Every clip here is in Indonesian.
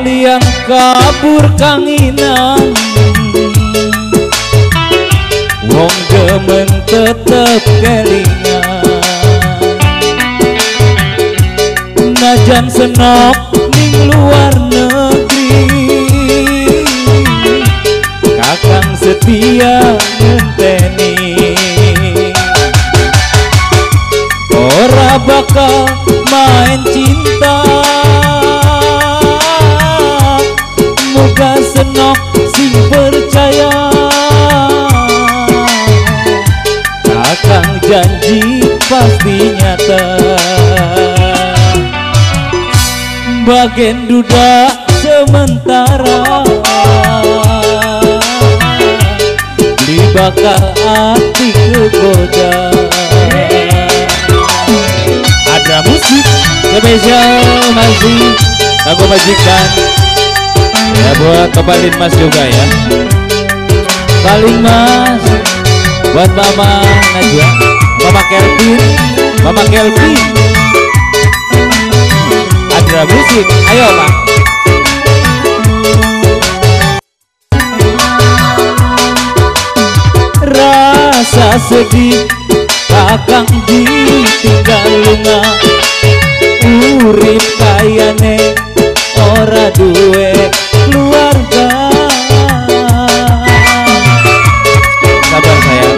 kalian kabur kanginan wong gemen tetep kelingan najan senop ning luar negeri kakang setia ngenteni ora bakal main cinta muga senok sing percaya kakang janji pasti nyata bagen duda sementara di bakal hati kegoda ada musik spesial masih lagu majikan ya buat kembali mas juga ya paling mas buat mama Najwa mama Kelvin ada musik ayo pak rasa sedih kakang ditinggal lunga urip kayane ora duwe keluarga sabar sayang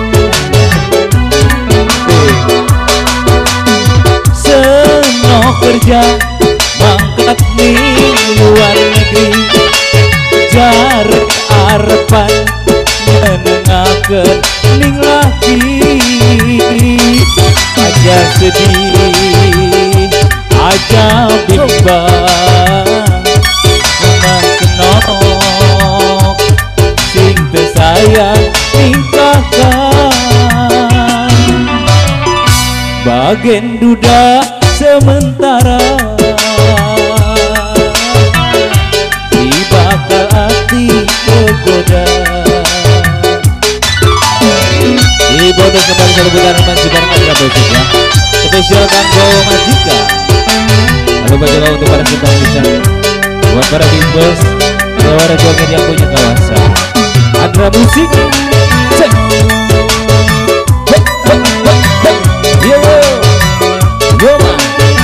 seno kerja mangkat ning luar negeri jarak arepan menengakeun ning laki aja sedih aja bimbang memang senok sing teu sayang ning kakang bagen duda sementara di bakal hati kegoda di bodoh kembali satu putaran masih bareng Adra Musik ya spesial kanggo majikan lalu baca untuk para simpatisan buat para big boss para joget yang punya kawasan Adra Musik cek yo yo man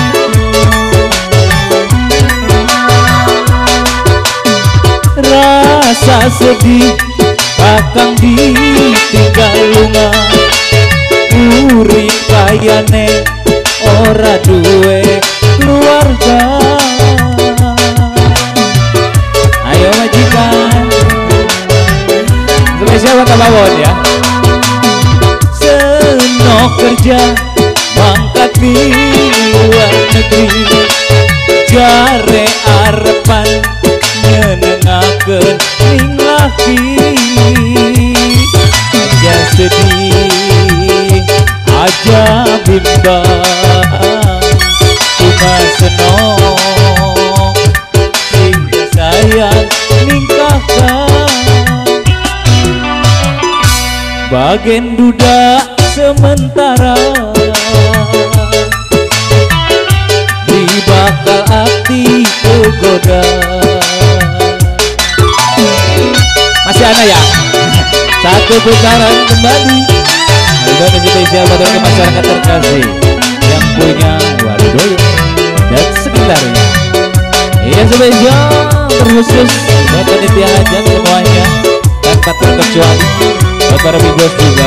rasa sedih kakang ditinggal lunga urip kayane ora duwe keluarga ayo majikan spesial buat abawon ya seno kerja mangkat di luar negeri jare arepan nyenengakeun ning laki aja sedih aja bimbang cuma senok sing sayang ning kakang bagen duda sementara di bakal hati kegoda masih ada ya satu putaran kembali Album spesial buat masyarakat terkasih yang punya Waludoyo dan sekitarnya iya spesial terkhusus buat panitia hajat semuanya tanpa terkecuali buat para big boss juga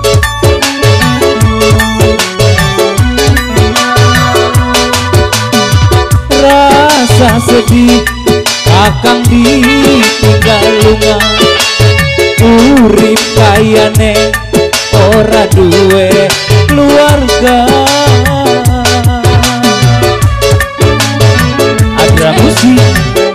rasa sedih kakang ditinggal lunga urip kayane ora duwe keluarga Adra Musik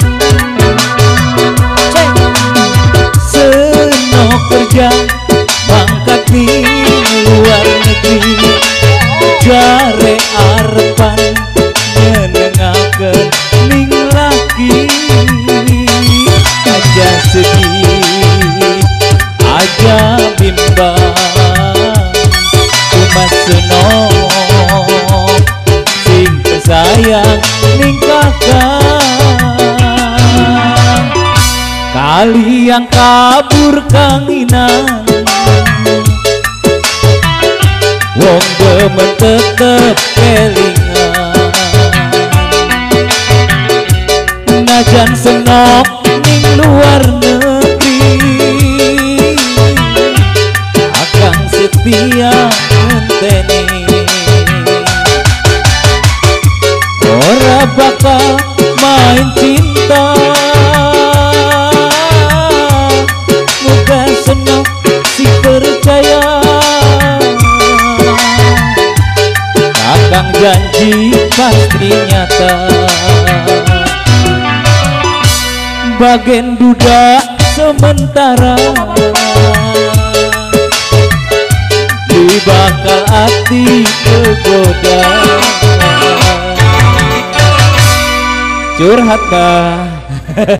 seno kerja mangkat di luar negeri jare arepan nyenengakeun ning laki aja sedih aja bimbang Ali yang kabur kanginan, wong demen tetep kelingan. Najan senok ning luar negeri, akang setia ngenteni. Ora bakal main cinta, moga senok si percaya. Akang janji pasti nyata, bagen duda sementara, di bakal hati kegoda. Curhat bah